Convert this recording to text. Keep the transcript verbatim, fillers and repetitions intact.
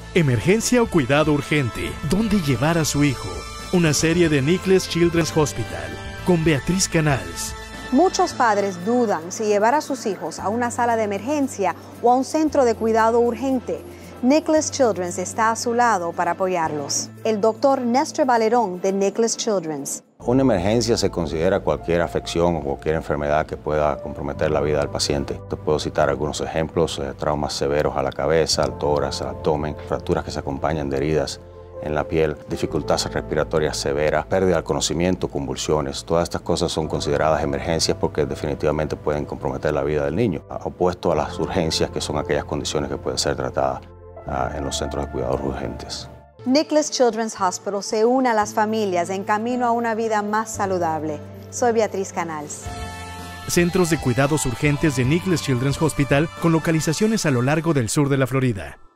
Emergencia o cuidado urgente. ¿Dónde llevar a su hijo? Una serie de Nicklaus Children's Hospital con Beatriz Canals. Muchos padres dudan si llevar a sus hijos a una sala de emergencia o a un centro de cuidado urgente. Nicklaus Children's está a su lado para apoyarlos. El doctor Néstor Valerón de Nicklaus Children's. Una emergencia se considera cualquier afección o cualquier enfermedad que pueda comprometer la vida del paciente. Te puedo citar algunos ejemplos: eh, traumas severos a la cabeza, al tórax, al abdomen, fracturas que se acompañan de heridas en la piel, dificultades respiratorias severas, pérdida del conocimiento, convulsiones. Todas estas cosas son consideradas emergencias porque definitivamente pueden comprometer la vida del niño, opuesto a las urgencias, que son aquellas condiciones que pueden ser tratadas uh, en los centros de cuidados urgentes. Nicklaus Children's Hospital se une a las familias en camino a una vida más saludable. Soy Beatriz Canals. Centros de cuidados urgentes de Nicklaus Children's Hospital con localizaciones a lo largo del sur de la Florida.